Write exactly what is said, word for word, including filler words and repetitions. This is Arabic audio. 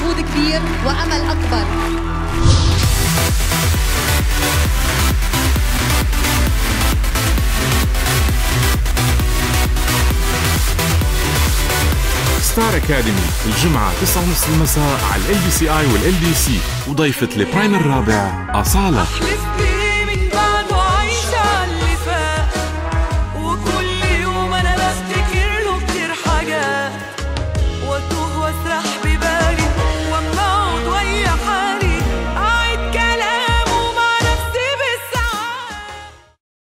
مجهود كبير وأمل أكبر. ستار أكاديمي الجمعة تسعة ونص المساء على ال بي سي آي وال إل دي سي، وضيفة البرايم الرابع أصالة.